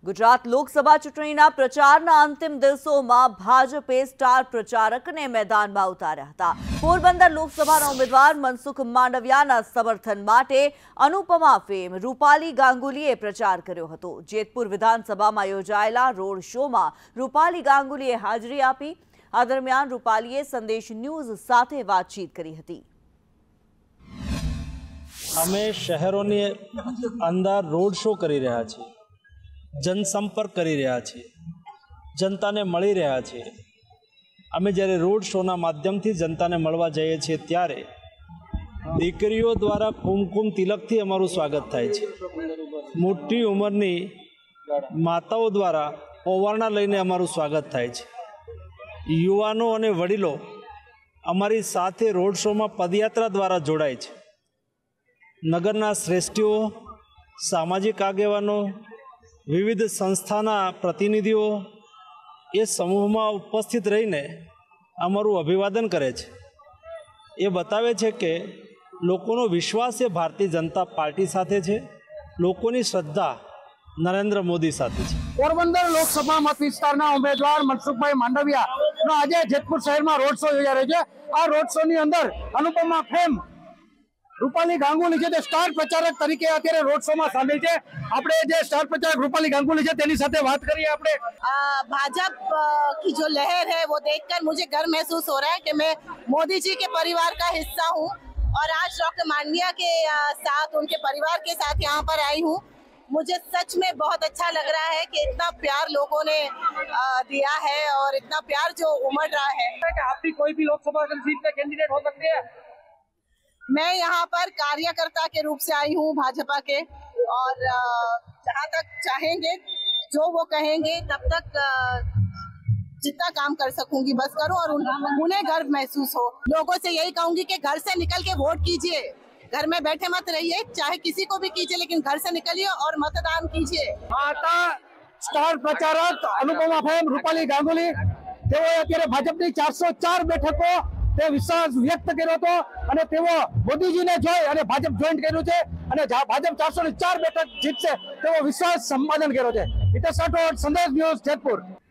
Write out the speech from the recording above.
ગુજરાત લોકસભા ચૂંટણીના પ્રચારના અંતિમ દિવસોમાં ભાજપે સ્ટાર પ્રચારકને મેદાનમાં ઉતાર્યા હતા। પોરબંદર લોકસભાના ઉમેદવાર મનસુખ માંડવિયાના સમર્થન માટે અનુપમા ફેમ રૂપાલી ગાંગુલીએ પ્રચાર કર્યો હતો। જેતપુર વિધાનસભામાં યોજાયેલા રોડ શોમાં રૂપાલી ગાંગુલીએ હાજરી આપી। આ દરમિયાન રૂપાલીએ સંદેશ ન્યૂઝ સાથે વાતચીત કરી હતી। અમે શહેરોની અંદર રોડ શો કરી રહ્યા છીએ, जनसंपर्क કરી રહ્યા છીએ, જનતાને મળી રહ્યા છીએ। અમે જ્યારે રોડ શોના માધ્યમથી જનતાને મળવા જઈએ છીએ ત્યારે દીકરીઓ દ્વારા કુમકુમ તિલકથી અમારું સ્વાગત થાય છે। મોટી ઉંમરની માતાઓ દ્વારા ઓવારણા લઈને અમારું સ્વાગત થાય છે। યુવાનો અને વડીલો અમારી સાથે રોડ શોમાં પદયાત્રા દ્વારા જોડાય છે। નગરના શ્રેષ્ઠીઓ, સામાજિક આગેવાનો, વિવિધ સંસ્થાના પ્રતિનિધિઓ એ સમૂહમાં ઉપસ્થિત રહીને અમારું અભિવાદન કરે છે। એ બતાવે છે કે લોકોનો વિશ્વાસ એ ભારતીય જનતા પાર્ટી સાથે છે, લોકોની શ્રદ્ધા નરેન્દ્ર મોદી સાથે છે। પોરબંદર લોકસભા મત વિસ્તારના ઉમેદવાર મનસુખભાઈ માંડવિયાનો આજે જેતપુર શહેરમાં રોડ શો યોજાઈ રહ્યો છે। આ રોડ શોની અંદર અનુપમા ફેમ રૂપાલી ગાંગુલી છે, તે સ્ટાર પ્રચારક તરીકે અત્યારે રોડ શો માં સામેલ છે। આપણે જે સ્ટાર प्रचारक रूपाली गांगुली है तेनी साथे बात करिए। आपने भाजपा की जो लहर है वो देखकर मुझे गर्व महसूस हो रहा है कि मैं मोदी जी के परिवार का हिस्सा हूँ और आज डॉक्टर मांडविया के साथ, उनके परिवार के साथ यहाँ पर आई हूँ। मुझे सच में बहुत अच्छा लग रहा है कि इतना प्यार लोगों ने दिया है और इतना प्यार जो उमड़ रहा है। आप भी कोई भी लोकसभा सीट पे कैंडिडेट हो सकते हैं। मैं यहाँ पर कार्यकर्ता के रूप से आई हूँ भाजपा के, और जहाँ तक चाहेंगे, जो वो कहेंगे तब तक जितना काम कर सकूंगी बस करूं और उन्हें गर्व महसूस हो। लोगों से यही कहूंगी कि घर से निकल के वोट कीजिए, घर में बैठे मत रहिए, चाहे किसी को भी कीजिए लेकिन घर से निकलिए और मतदान कीजिए। स्टार प्रचारक अनुपमा फेम रूपाली गांगुली तेओ અત્યારે ભાજપની 404 બેઠકો તે વિશ્વાસ વ્યક્ત કર્યો હતો અને તેઓ મોદીજીને જોઈ અને ભાજપ જોઈન કર્યું છે અને ભાજપ 404 બેઠક જીતશે તેવો વિશ્વાસ સંપાદન કર્યો છે। હિતેશ રાઠોડ, સંદેશ ન્યૂઝ, જેતપુર।